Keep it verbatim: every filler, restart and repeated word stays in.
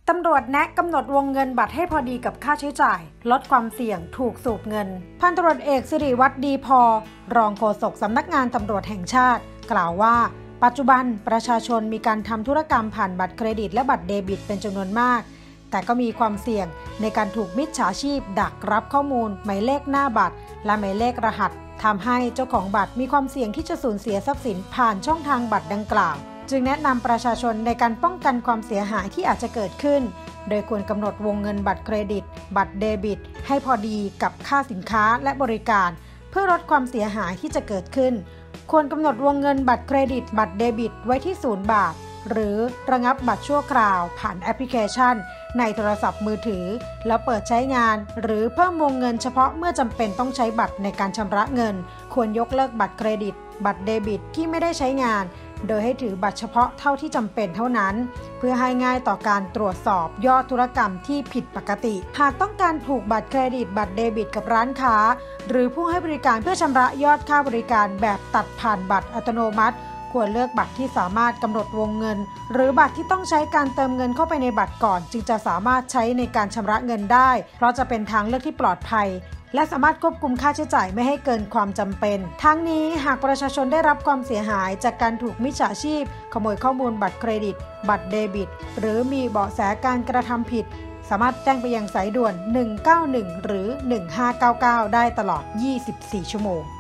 ตำรวจแนะกำหนดวงเงินบัตรให้พอดีกับค่าใช้จ่ายลดความเสี่ยงถูกสูบเงินพันตำรวจเอกสิริวัฒน์ดีพอรองโฆษกสำนักงานตำรวจแห่งชาติกล่าวว่าปัจจุบันประชาชนมีการทำธุรกรรมผ่านบัตรเครดิตและบัตรเดบิตเป็นจำนวนมากแต่ก็มีความเสี่ยงในการถูกมิจฉาชีพดักรับข้อมูลหมายเลขหน้าบัตรและหมายเลขรหัสทำให้เจ้าของบัตรมีความเสี่ยงที่จะสูญเสียทรัพย์สินผ่านช่องทางบัตรดังกล่าวจึงแนะนำประชาชนในการป้องกันความเสียหายที่อาจจะเกิดขึ้นโดยควรกำหนดวงเงินบัตรเครดิตบัตรเดบิตให้พอดีกับค่าสินค้าและบริการเพื่อลดความเสียหายที่จะเกิดขึ้นควรกำหนดวงเงินบัตรเครดิตบัตรเดบิตไว้ที่ศูนย์บาทหรือระงับบัตรชั่วคราวผ่านแอปพลิเคชันในโทรศัพท์มือถือแล้วเปิดใช้งานหรือเพิ่มวงเงินเฉพาะเมื่อจำเป็นต้องใช้บัตรในการชำระเงินควรยกเลิกบัตรเครดิตบัตรเดบิตที่ไม่ได้ใช้งานโดยให้ถือบัตรเฉพาะเท่าที่จำเป็นเท่านั้นเพื่อให้ง่ายต่อการตรวจสอบยอดธุรกรรมที่ผิดปกติหากต้องการผูกบัตรเครดิตบัตรเดบิตกับร้านค้าหรือผู้ให้บริการเพื่อชำระยอดค่าบริการแบบตัดผ่านบัตรอัตโนมัติควรเลือกบัตรที่สามารถกำหนดวงเงินหรือบัตรที่ต้องใช้การเติมเงินเข้าไปในบัตรก่อนจึงจะสามารถใช้ในการชำระเงินได้เพราะจะเป็นทางเลือกที่ปลอดภัยและสามารถควบคุมค่าใช้จ่ายไม่ให้เกินความจำเป็นทั้งนี้หากประชาชนได้รับความเสียหายจากการถูกมิจฉาชีพขโมยข้อมูลบัตรเครดิตบัตรเดบิตหรือมีเบาะแสการกระทำผิดสามารถแจ้งไปยังสายด่วนหนึ่งเก้าหนึ่งหรือหนึ่งห้าเก้าเก้าได้ตลอดยี่สิบสี่ชั่วโมง